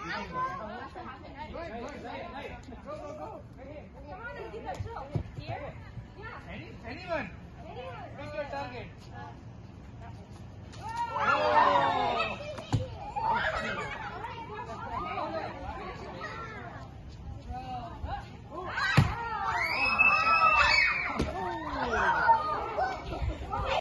Go. Come on, Nikita, chill. Here? Yeah. Anyone. Pick your target.